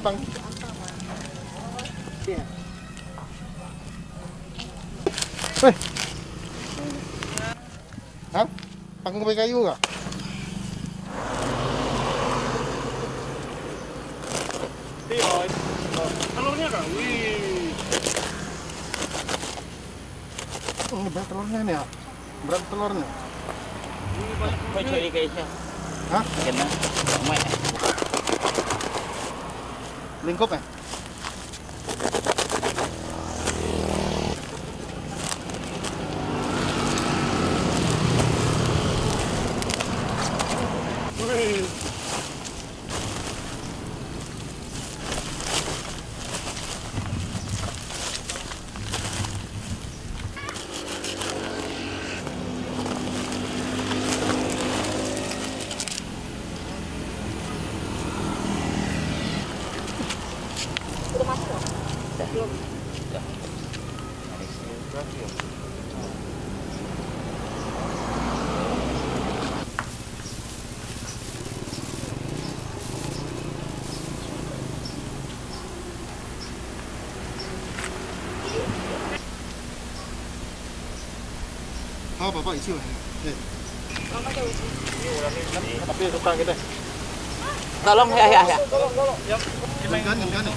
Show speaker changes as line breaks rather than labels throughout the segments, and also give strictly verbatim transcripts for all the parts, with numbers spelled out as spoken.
Jepang. Weh. Hah? Panggung pakai kayu kah?
Iya. Telurnya kah? Wih.
Oh, berat telurnya nih ya. Berat telurnya.
Phải chơi đi cây chưa?
Hả?
Cái nó mẹ.
Lingkup ya?
Wih.
Udah masuk loh?
Belum. Udah. Berarti ya.
Oh, Bapak isi lah. Eh,
Mama jauh sih.
tapi tukang kita.
Tolong ya ya ya.
Tolong, tolong. Yang
Ganti, ganti.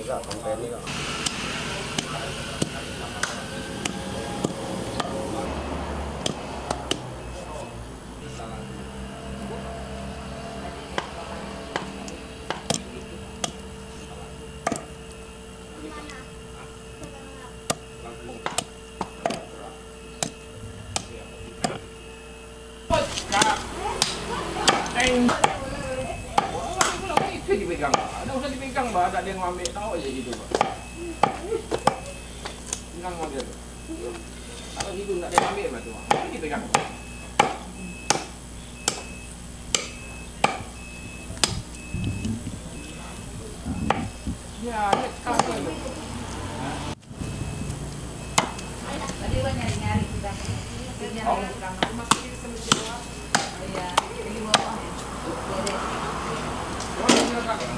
Enggak, company kok.
Itu dipegang, ada usah dipegang, Mbak. Ada yang ngambil tahu aja gitu, Mbak. Pegang aja tuh. Kalau gitu nggak ada yang ambil, Mbak tuh. Ini dipegang. Ya, ini kasih itu.
Tadi gua nyari-nyari sudah.
Oh.
Masukin ke mesin doang. Iya, di bawah ya.
Oh, ini enggak kan.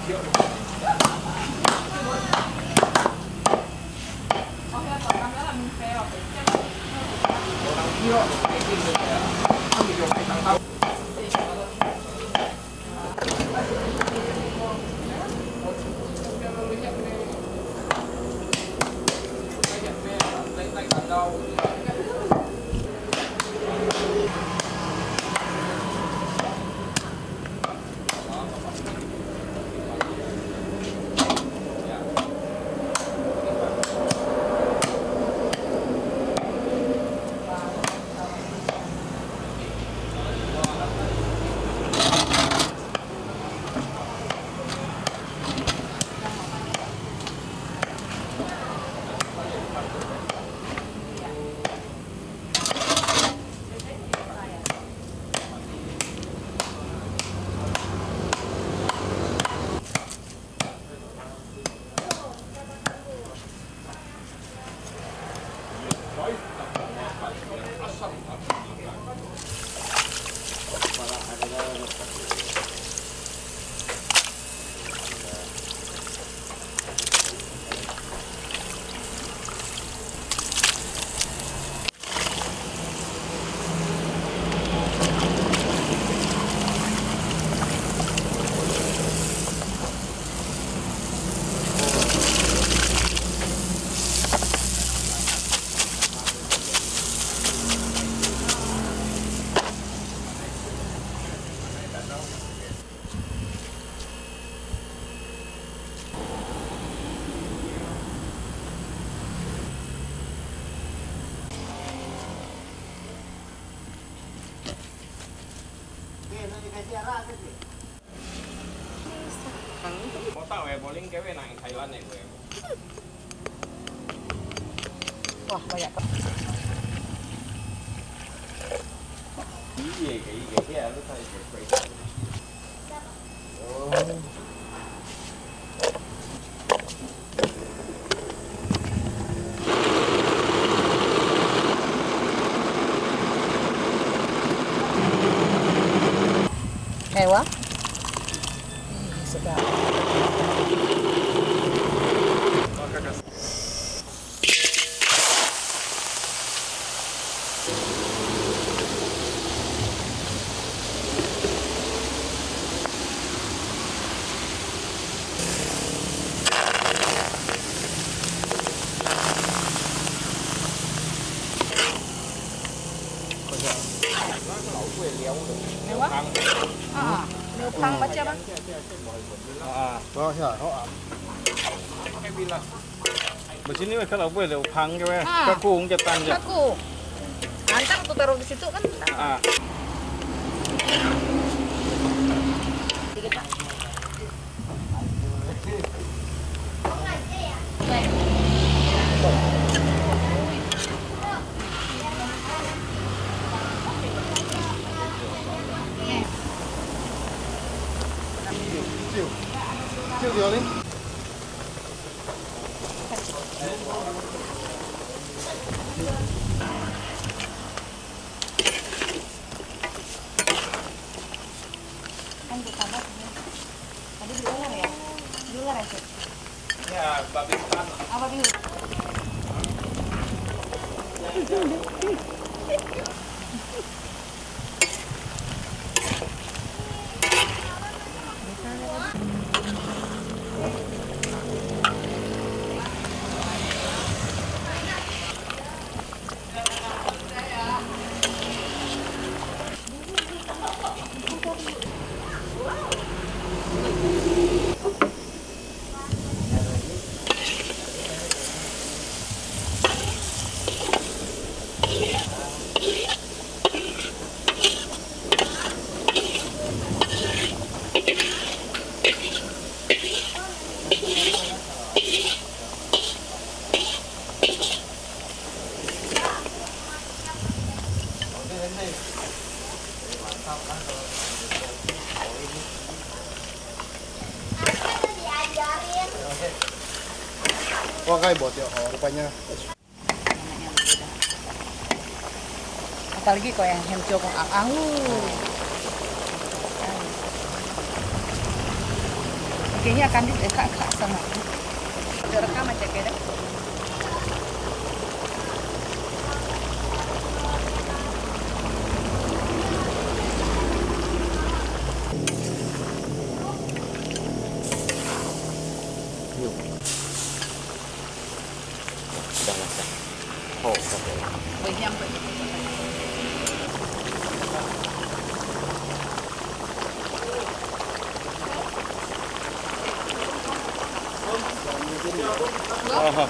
Oke, Pak. Kamera min pero.
Orang kira kayak gitu ya. Ambil dong kita tahu. Mau tahu ya, bowling kewe nang Thailand ya gue.
Wah, banyak.
Iya, kayak kayak lu tadi kayak. Oh.
Mewah. Sedap. Mewah? Ah, Neopang baca bang.
Ah,
Có hả? Có ạ.
kayak bilang. Begini weh kalau boleh upang ke weh.
Ah.
Kaku ungkit tanja.
Aku. Antang tuh taruh di situ kan.
Ah.
Dikit pak.
Chịu. Chịu điều đi.
Kan ditambah tadi di luar ya, di luar ya sih.
Ya, babi hutan.
Apa dulu?
Oh kayak bot ya, oh rupanya.
namanya beda. Apalagi kok yang hemco kong ang angu. Kayaknya akan di kak kak sama. Ada rekaman cek ya.
Sudah lah. Oh, oke.
Wih nyampe.
Aha.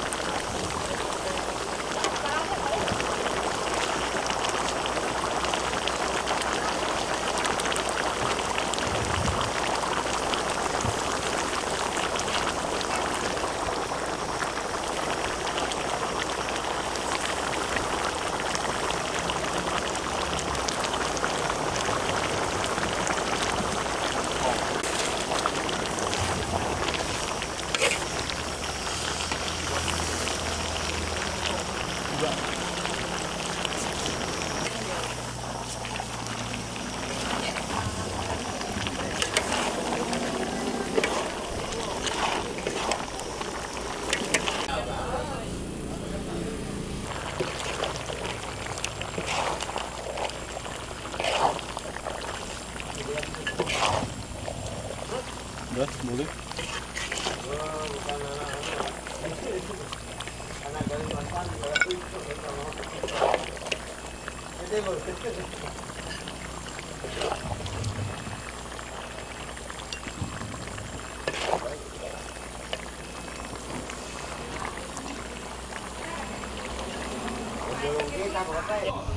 Udah, boleh.
Oke, tak apa-apa.